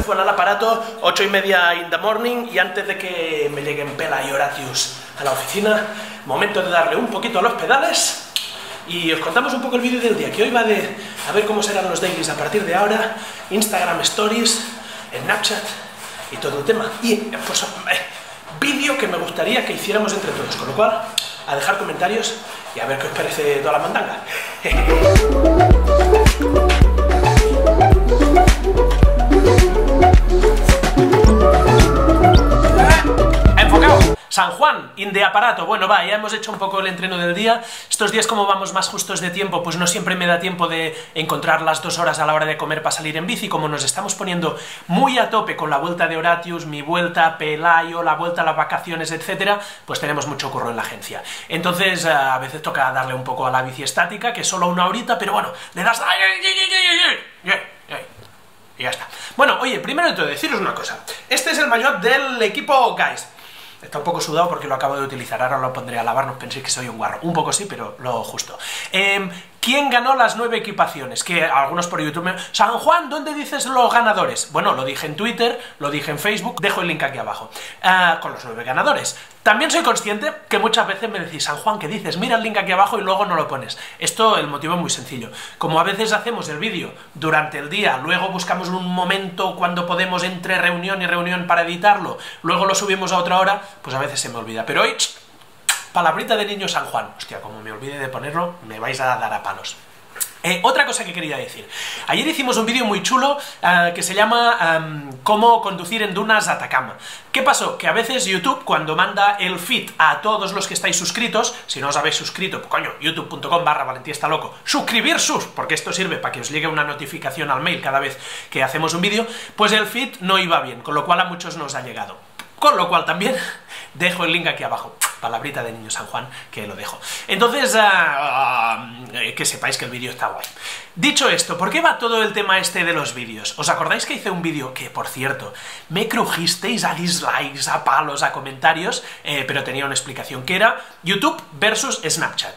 suena el aparato, 8:30 in the morning, y antes de que me lleguen Pela y Horatius a la oficina, momento de darle un poquito a los pedales, y os contamos un poco el vídeo del día, que hoy va de a ver cómo serán los dailies a partir de ahora, Instagram Stories, Snapchat y todo el tema. Y pues vídeo que me gustaría que hiciéramos entre todos, con lo cual, a dejar comentarios y a ver qué os parece toda la mandanga. ¡Enfocado! San Juan, in de aparato. Bueno, va, ya hemos hecho un poco el entreno del día. Estos días, como vamos más justos de tiempo, pues no siempre me da tiempo de encontrar las 2 horas a la hora de comer para salir en bici. Como nos estamos poniendo muy a tope con la vuelta de Horatius, mi vuelta, Pelayo, la vuelta a las vacaciones, etcétera, pues tenemos mucho curro en la agencia. Entonces, a veces toca darle un poco a la bici estática, que es solo una horita, pero bueno, le das... Y ya está. Bueno, oye, primero de todo, deciros una cosa. Este es el maillot del equipo Guys. Está un poco sudado porque lo acabo de utilizar, ahora lo pondré a lavar, no penséis que soy un guarro. Un poco sí, pero lo justo. ¿Quién ganó las 9 equipaciones? Que algunos por YouTube me... San Juan, ¿dónde dices los ganadores? Bueno, lo dije en Twitter, lo dije en Facebook, dejo el link aquí abajo, con los 9 ganadores. También soy consciente que muchas veces me decís, San Juan, ¿qué dices? Mira el link aquí abajo y luego no lo pones. Esto, el motivo es muy sencillo. Como a veces hacemos el vídeo durante el día, luego buscamos un momento cuando podemos entre reunión y reunión para editarlo, luego lo subimos a otra hora, pues a veces se me olvida. Pero hoy... palabrita de niño San Juan. Hostia, como me olvide de ponerlo, me vais a dar a palos. Otra cosa que quería decir. Ayer hicimos un vídeo muy chulo que se llama cómo conducir en dunas a Atacama. ¿Qué pasó? Que a veces YouTube, cuando manda el feed a todos los que estáis suscritos, si no os habéis suscrito, pues coño, youtube.com/valentiestaloco, suscribirsus, porque esto sirve para que os llegue una notificación al mail cada vez que hacemos un vídeo, pues el feed no iba bien, con lo cual a muchos nos ha llegado. Con lo cual también dejo el link aquí abajo. Palabrita de niño San Juan, que lo dejo. Entonces, que sepáis que el vídeo está guay. Dicho esto, ¿por qué va todo el tema este de los vídeos? ¿Os acordáis que hice un vídeo que, por cierto, me crujisteis a dislikes, a palos, a comentarios, pero tenía una explicación, que era YouTube versus Snapchat?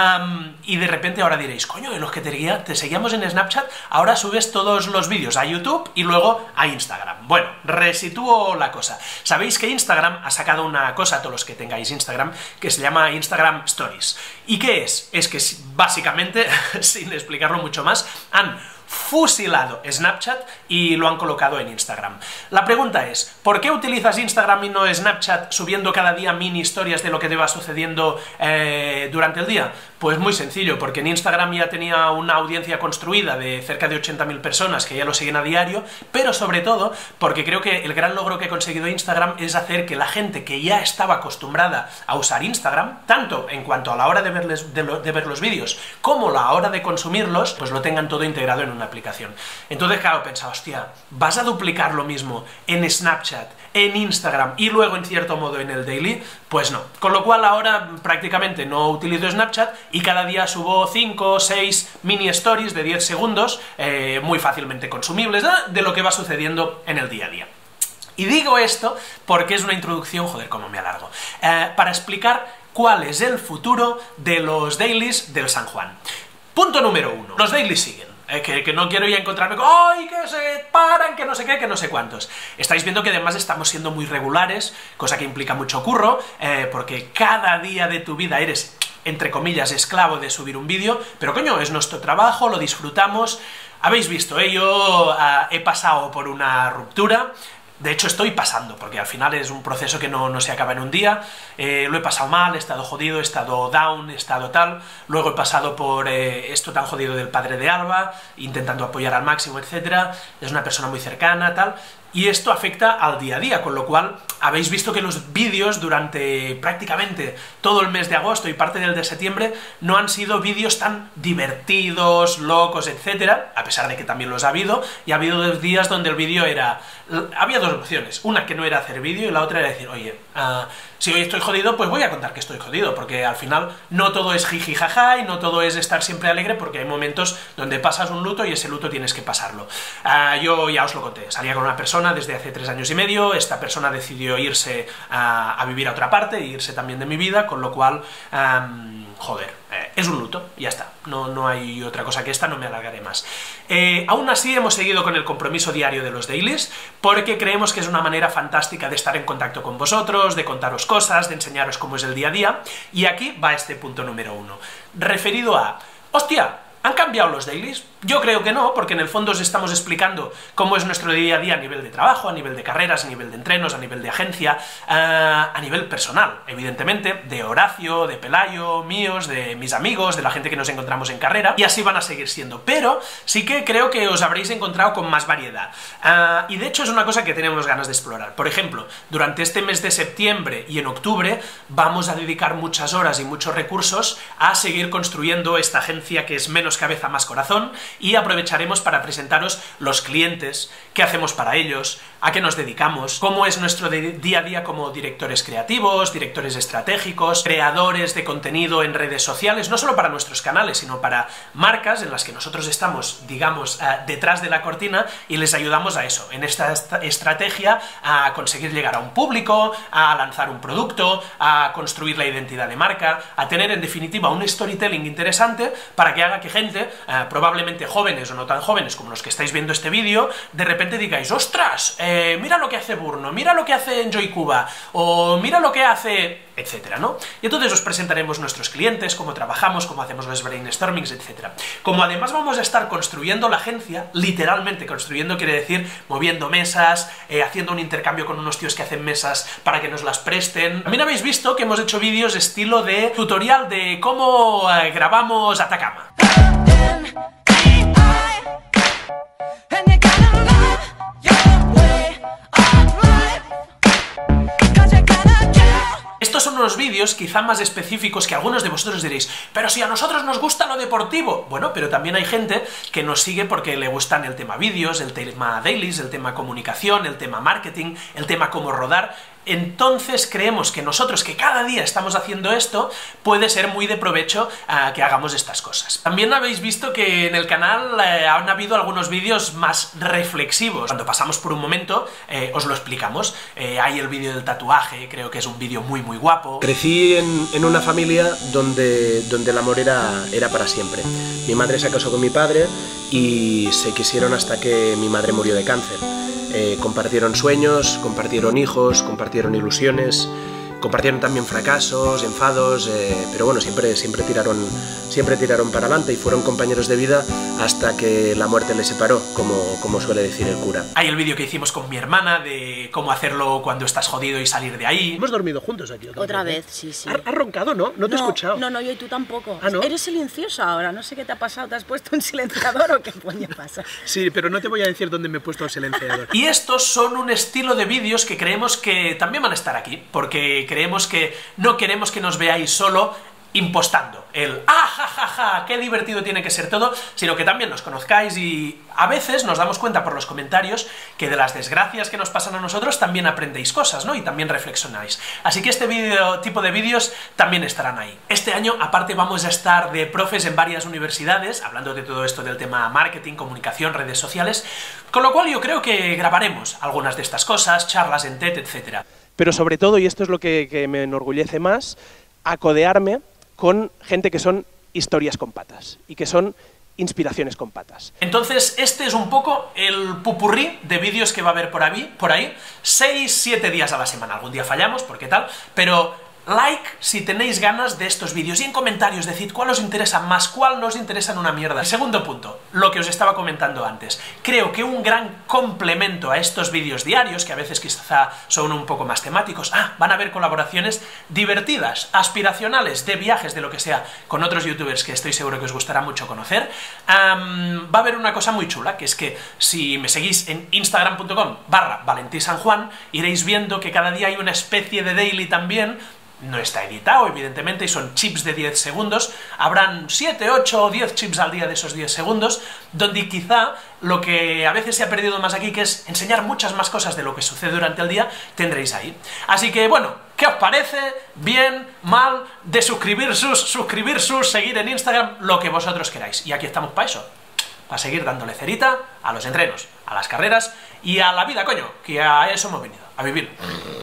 Y de repente ahora diréis, coño, los que te seguíamos en Snapchat, ahora subes todos los vídeos a YouTube y luego a Instagram. Bueno, resitúo la cosa. Sabéis que Instagram ha sacado una cosa, todos los que tengáis Instagram, que se llama Instagram Stories. ¿Y qué es? Es que básicamente, sin explicarlo mucho más, han fusilado Snapchat y lo han colocado en Instagram. La pregunta es, ¿por qué utilizas Instagram y no Snapchat subiendo cada día mini historias de lo que te va sucediendo durante el día? Pues muy sencillo, porque en Instagram ya tenía una audiencia construida de cerca de 80.000 personas que ya lo siguen a diario, pero sobre todo porque creo que el gran logro que ha conseguido Instagram es hacer que la gente que ya estaba acostumbrada a usar Instagram, tanto en cuanto a la hora de ver los vídeos como a la hora de consumirlos, pues lo tengan todo integrado en una aplicación. Entonces, claro, pensaba, hostia, ¿vas a duplicar lo mismo en Snapchat, en Instagram y luego en cierto modo en el Daily? Pues no. Con lo cual ahora prácticamente no utilizo Snapchat y cada día subo 5 o 6 mini stories de 10 segundos, muy fácilmente consumibles, de lo que va sucediendo en el día a día. Y digo esto porque es una introducción, joder, cómo me alargo, para explicar cuál es el futuro de los dailies del San Juan. Punto número 1. Los dailies siguen. Que no quiero ya encontrarme con ¡ay, que se paran, que no sé qué, que no sé cuántos! Estáis viendo que además estamos siendo muy regulares, cosa que implica mucho curro, porque cada día de tu vida eres, entre comillas, esclavo de subir un vídeo, pero coño, es nuestro trabajo, lo disfrutamos. Habéis visto, yo he pasado por una ruptura. De hecho, estoy pasando, porque al final es un proceso que no se acaba en un día. Lo he pasado mal, he estado jodido, he estado down, he estado tal. Luego he pasado por esto tan jodido del padre de Alba, intentando apoyar al máximo, etc. Es una persona muy cercana, tal. Y esto afecta al día a día, con lo cual habéis visto que los vídeos durante prácticamente todo el mes de agosto y parte del de septiembre no han sido vídeos tan divertidos, locos, etcétera, a pesar de que también los ha habido, y ha habido 2 días donde el vídeo era... Había 2 opciones, una que no era hacer vídeo y la otra era decir, oye, si hoy estoy jodido, pues voy a contar que estoy jodido, porque al final no todo es jiji jaja y no todo es estar siempre alegre, porque hay momentos donde pasas un luto y ese luto tienes que pasarlo. Yo ya os lo conté, salía con una persona desde hace 3 años y medio, esta persona decidió irse a vivir a otra parte, e irse también de mi vida, con lo cual, joder, es un luto, ya está, no hay otra cosa que esta, no me alargaré más. Aún así hemos seguido con el compromiso diario de los dailies, porque creemos que es una manera fantástica de estar en contacto con vosotros, de contaros cosas, de enseñaros cómo es el día a día, y aquí va este punto número 1, referido a, hostia, ¿han cambiado los dailies? Yo creo que no, porque en el fondo os estamos explicando cómo es nuestro día a día a nivel de trabajo, a nivel de carreras, a nivel de entrenos, a nivel de agencia, a nivel personal, evidentemente, de Horacio, de Pelayo, míos, de mis amigos, de la gente que nos encontramos en carrera, y así van a seguir siendo, pero sí que creo que os habréis encontrado con más variedad, y de hecho es una cosa que tenemos ganas de explorar. Por ejemplo, durante este mes de septiembre y en octubre vamos a dedicar muchas horas y muchos recursos a seguir construyendo esta agencia que es menos cabeza, más corazón, y aprovecharemos para presentaros los clientes, qué hacemos para ellos, a qué nos dedicamos, cómo es nuestro día a día como directores creativos, directores estratégicos, creadores de contenido en redes sociales, no solo para nuestros canales, sino para marcas en las que nosotros estamos, digamos, detrás de la cortina y les ayudamos a eso, en esta estrategia, a conseguir llegar a un público, a lanzar un producto, a construir la identidad de marca, a tener en definitiva un storytelling interesante para que haga que gente, probablemente jóvenes o no tan jóvenes como los que estáis viendo este vídeo, de repente digáis, ¡ostras! Mira lo que hace Burno, mira lo que hace Enjoy Cuba, o mira lo que hace, etcétera, ¿no? Y entonces os presentaremos nuestros clientes, cómo trabajamos, cómo hacemos los brainstormings, etcétera. Como además vamos a estar construyendo la agencia, literalmente construyendo quiere decir moviendo mesas, haciendo un intercambio con unos tíos que hacen mesas para que nos las presten. También habéis visto que hemos hecho vídeos estilo de tutorial de cómo grabamos Atacama. Estos son unos vídeos quizá más específicos que algunos de vosotros diréis, pero si a nosotros nos gusta lo deportivo. Bueno, pero también hay gente que nos sigue porque le gustan el tema vídeos, el tema dailies, el tema comunicación, el tema marketing, el tema cómo rodar. Entonces creemos que nosotros, que cada día estamos haciendo esto, puede ser muy de provecho que hagamos estas cosas. También habéis visto que en el canal han habido algunos vídeos más reflexivos. Cuando pasamos por un momento, os lo explicamos. Hay el vídeo del tatuaje, creo que es un vídeo muy guapo. Crecí en una familia donde el amor era para siempre. Mi madre se casó con mi padre y se quisieron hasta que mi madre murió de cáncer. Compartieron sueños, compartieron hijos, compartieron ilusiones, compartieron también fracasos, enfados, pero bueno, siempre tiraron para adelante y fueron compañeros de vida hasta que la muerte les separó, como suele decir el cura. Hay el vídeo que hicimos con mi hermana de cómo hacerlo cuando estás jodido y salir de ahí. Hemos dormido juntos aquí otra vez, sí. ¿Has roncado, no? No te he escuchado. No, yo y tú tampoco. ¿Ah, no? Eres silencioso ahora, no sé qué te ha pasado, ¿te has puesto un silenciador o qué coño pasa? Sí, pero no te voy a decir dónde me he puesto el silenciador. Y estos son un estilo de vídeos que creemos que también van a estar aquí, porque creemos que no queremos que nos veáis solo impostando el ¡ah, ja, ja, ja! ¡Qué divertido tiene que ser todo!, sino que también nos conozcáis y a veces nos damos cuenta por los comentarios que de las desgracias que nos pasan a nosotros también aprendéis cosas, ¿no? Y también reflexionáis. Así que este tipo de vídeos también estarán ahí. Este año, aparte, vamos a estar de profes en varias universidades, hablando de todo esto del tema marketing, comunicación, redes sociales, con lo cual yo creo que grabaremos algunas de estas cosas, charlas en TED, etcétera. Pero sobre todo, y esto es lo que me enorgullece más, acodearme con gente que son historias con patas y que son inspiraciones con patas. Entonces, este es un poco el pupurrí de vídeos que va a haber por ahí 6-7 días a la semana. Algún día fallamos, porque tal, pero like si tenéis ganas de estos vídeos y en comentarios decid cuál os interesa más, cuál no os interesa en una mierda. Segundo punto, lo que os estaba comentando antes. Creo que un gran complemento a estos vídeos diarios, que a veces quizá son un poco más temáticos, van a haber colaboraciones divertidas, aspiracionales, de viajes, de lo que sea, con otros youtubers que estoy seguro que os gustará mucho conocer. Va a haber una cosa muy chula, que es que si me seguís en instagram.com/ValentínSanJuan, iréis viendo que cada día hay una especie de daily también. No está editado, evidentemente, y son chips de 10 segundos. Habrán 7, 8 o 10 chips al día de esos 10 segundos, donde quizá lo que a veces se ha perdido más aquí, que es enseñar muchas más cosas de lo que sucede durante el día, tendréis ahí. Así que, bueno, ¿qué os parece? ¿Bien? ¿Mal? De suscribir sus, seguir en Instagram, lo que vosotros queráis. Y aquí estamos para eso, para seguir dándole cerita a los entrenos, a las carreras y a la vida, coño, que a eso hemos venido, a vivir.